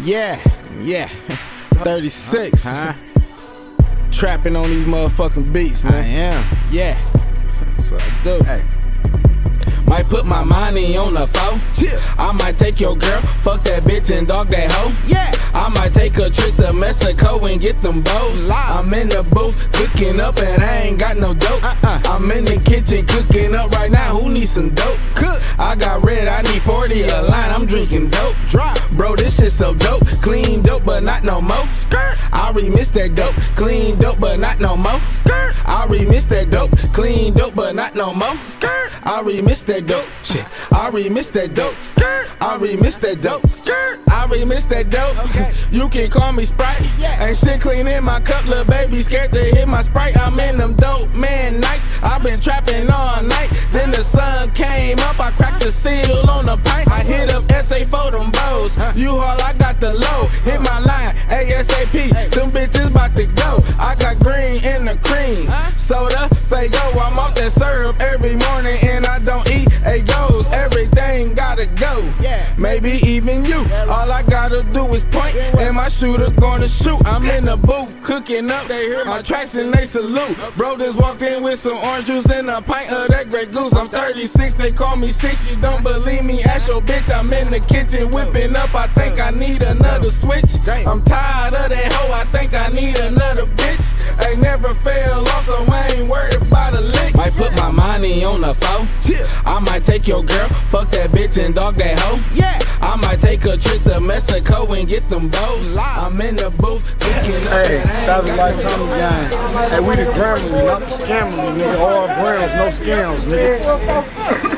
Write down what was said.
Yeah, yeah. 36, huh? Trapping on these motherfucking beats, man. I am. Yeah, That's what I do. hey. Might put my money on the phone. I might take your girl, fuck that bitch and dog that hoe. Yeah. I might take a trip to Mexico and get them bows. I'm in the booth cooking up and I ain't got no dope. I'm in the kitchen cooking up right now. Who needs some dope? Cook. I got red, I need 40 a line. I'm drinking dope. Drop. Bro, this shit so dope. Clean dope, but not no more. Skirt. I remix that dope. Clean dope, but not no more. Skirt. I remix that dope. Clean dope, but not no more. Skirt. I remix that dope. Shit. I remix that dope. Skirt. I remix that dope. Skirt. I remix that dope. Okay. You can call me Sprite. Yeah. Ain't shit clean in my cup, little baby. Scared to hit my Sprite. I'm in them dope man nights. I've been trapping all night. Then the sun came up. I cracked the seal on the pint. I hit up SA for them bows. You all I got the low. Hit my line ASAP. Them bitches about to go. I got green in the cream. Soda, Fago. I'm off that syrup every morning and I don't eat egos. Everything gotta go. Yeah. Maybe even you. All I gotta do is point and my shooter gonna shoot. I'm in the booth cooking up. They hear my tracks and they salute. Bro just walked in with some orange juice and a pint of that Grey Goose. I'm 36, they call me 6. You don't believe me? Ask your bitch. I'm in the kitchen whipping up. I think I need another switch. I'm tired of that hoe. I think I need another bitch. Ain't never fell off, so I ain't worried about a lick. Might put my money on the phone. I might take your girl, fuck that bitch and dog that hoe. Yeah. I might take a trip to Mexico and get them bows. I'm in the booth cooking up. Hey, and I ain't Savage got Light no Tommy dope. gang. Hey, we the Grammarly, not the Scammerly, nigga. All grams, no scams, nigga.